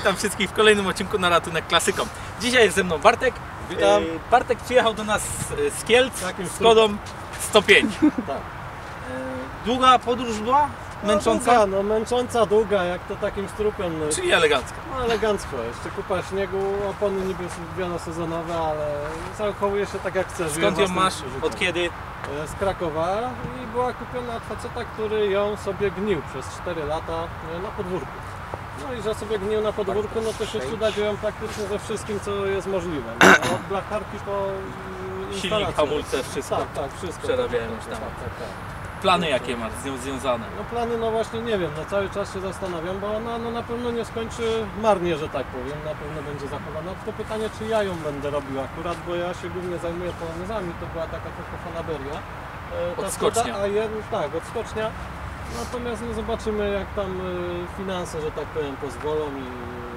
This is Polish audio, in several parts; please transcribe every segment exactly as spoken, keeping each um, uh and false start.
witam wszystkich w kolejnym odcinku na Ratunek Klasykom. Dzisiaj jest ze mną Bartek. Witam. Bartek przyjechał do nas z Kielc z Skodą sto pięć. Tak. Długa podróż była? Męcząca? No, długa, no męcząca, długa, jak to takim strupem. No, Czyli elegancko. no elegancko, jeszcze kupa śniegu, opony niby wionosezonowe, ale zachowuje się tak jak chcesz. Skąd ją masz? Od kiedy? Z Krakowa i była kupiona od faceta, który ją sobie gnił przez cztery lata na podwórku. No i że sobie gnił na podwórku, no to się cuda dzieją praktycznie ze wszystkim, co jest możliwe. No, od blacharki po silnik, hamulce, wszystko. Tak, tak, wszystko. Przerabiałem już tam. Tak, tak, tak. Plany jakie masz z nią związane? No plany, no właśnie nie wiem, no cały czas się zastanawiam, bo ona no, na pewno nie skończy marnie, że tak powiem, na pewno będzie zachowana. Tylko pytanie, czy ja ją będę robił akurat, bo ja się głównie zajmuję polonezami, to była taka trochę fanaberia. E, ta Odskocznia. Skoda, a jed, tak, odskocznia. Natomiast no, zobaczymy, jak tam y, finanse, że tak powiem, pozwolą i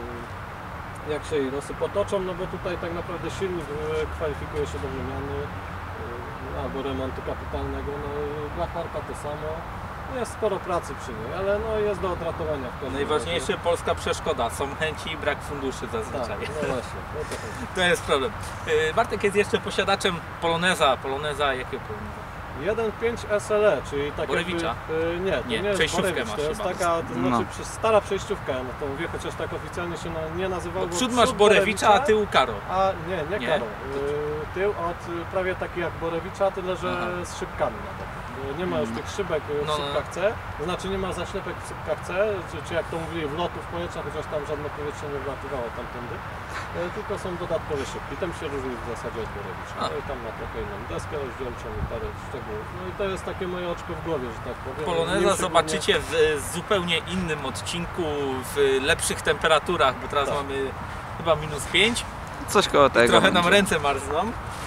y, jak się jej losy potoczą, no bo tutaj tak naprawdę silnik y, kwalifikuje się do wymiany. Albo remontu kapitalnego, no blacharka to samo. Jest sporo pracy przy niej, ale no jest do odratowania w każdym Najważniejsze razie. polska przeszkoda, są chęci i brak funduszy zazwyczaj. Tak, no właśnie, no to chodzi. To jest problem. Yy, Bartek jest jeszcze posiadaczem Poloneza. Poloneza, jakiego Poloneza? jeden pięć S L E, czyli tak Borewicza? jakby, y, nie, to Nie, nie, jest przejściówkę Borewicz, masz to jest chyba. taka, to znaczy No. przez, stara przejściówka, no to mówię, chociaż tak oficjalnie się na, nie nazywało. Bo bo przód masz Borewicza, a tył Karo. A nie, nie, Nie? Karo. Y, tył od y, prawie taki jak Borewicza, tyle że Aha. z szybkami na boku. Nie ma już tych szybek y, w No, no. szybkach C, to znaczy nie ma zaślepek w szybkach C, czy, czy jak to mówili wlotów powietrza, chociaż tam żadne powietrze nie wlatywało tamtędy, y, tylko są dodatkowe szybki. Tym się różni w zasadzie od Borewicza. A. No i tam ma trochę inną deskę rozdzielczą i parę szczegółów. No i to jest takie moje oczko w głowie, że tak powiem. Nim Poloneza się zobaczycie w e, zupełnie innym odcinku, w lepszych temperaturach, bo teraz Tak. mamy chyba minus pięć. Coś koło tego. Trochę nam będzie. ręce marzną.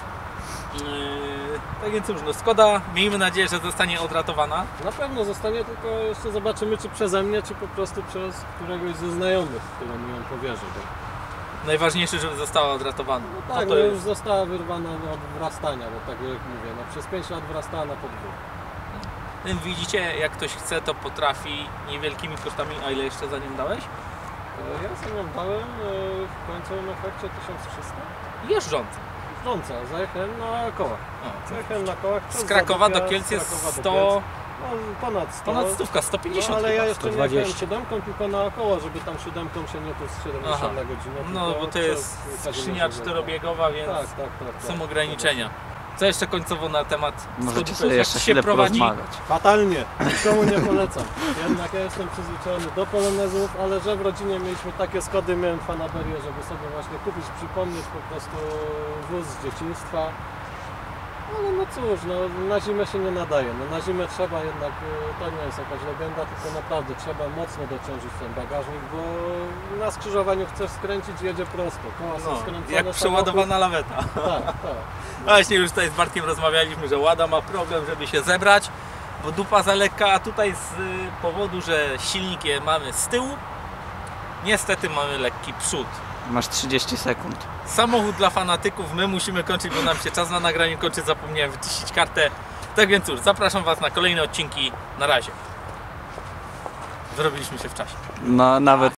Yy, tak więc cóż, no Skoda, miejmy nadzieję, że zostanie odratowana. Na pewno zostanie, tylko jeszcze zobaczymy, czy przeze mnie, czy po prostu przez któregoś ze znajomych, któremu ją powierzę. Bo... Najważniejsze, żeby została odratowana. No tak, to no już jest... została wyrwana od wrastania, bo tak jak mówię, no przez pięć lat wrastała na podwórku. Widzicie, jak ktoś chce, to potrafi niewielkimi kosztami. A ile jeszcze za nią dałeś? Ja sobie ją dałem e, w końcowym efekcie tysiąc trzysta. Jeżdżąca. Wrząca, zajechałem na kołach. Zajechałem na kołach. Z Krakowa do Zadupię, Kielc z jest Krakowa do sto... Kielc. No, ponad sto. ponad stówka, sto pięćdziesiąt No, ale ja chyba. jeszcze nie sto dwadzieścia. jechałem siódemką, tylko naokoło, żeby tam siódemką się nie tu z siedemdziesiąt Aha. na godzinę. No, tylko bo to przez jest Kazimierz skrzynia Wojewódzki. czterobiegowa, więc Tak, tak, tak, tak. są ograniczenia. Co jeszcze końcowo na temat Możecie Skody? sobie Jak jeszcze się chwilę prowadzi? porozmawiać. Fatalnie, nikomu nie polecam. Jednak ja jestem przyzwyczajony do polonezów, ale że w rodzinie mieliśmy takie Skody, miałem fanaberię, żeby sobie właśnie kupić, przypomnieć po prostu wóz z dzieciństwa. Ale no cóż, no, na zimę się nie nadaje. No, na zimę trzeba jednak, to nie jest jakaś legenda, tylko naprawdę trzeba mocno dociążyć ten bagażnik, bo na skrzyżowaniu chcesz skręcić, jedzie prosto. Koła są No, skręcone, jak przeładowana laweta. samochód- Tak, tak. Właśnie już tutaj z Bartkiem rozmawialiśmy, że Łada ma problem, żeby się zebrać, bo dupa za lekka, a tutaj z y, powodu, że silnik je mamy z tyłu, niestety mamy lekki przód. Masz trzydzieści sekund. Samochód dla fanatyków, my musimy kończyć, bo nam się czas na nagranie kończy, zapomniałem wyczyścić kartę. Tak więc cóż, zapraszam Was na kolejne odcinki, na razie. Wyrobiliśmy się w czasie. No nawet